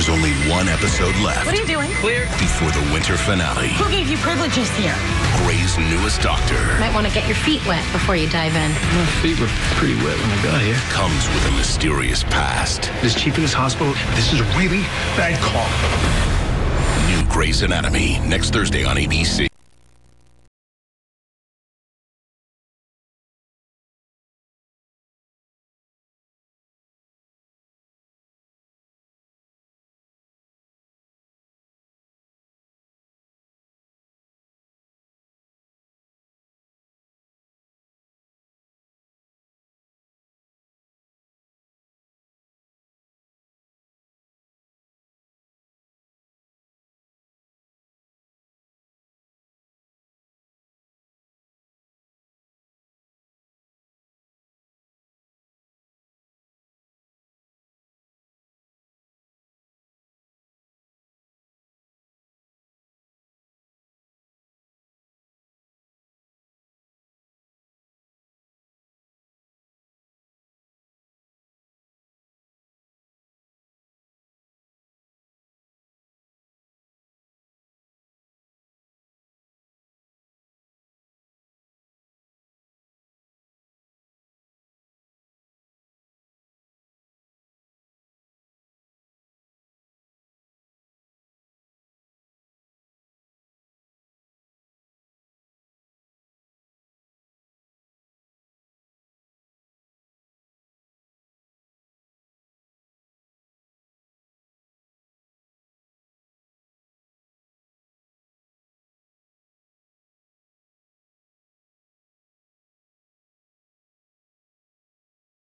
There's only one episode left. What are you doing? Clear. Before the winter finale. Who gave you privileges here? Grey's newest doctor Might want to get your feet wet before you dive in. My feet were pretty wet when I got here. comes with a mysterious past. This chief of this hospital, this is a really bad call. New Grey's Anatomy, next Thursday on ABC.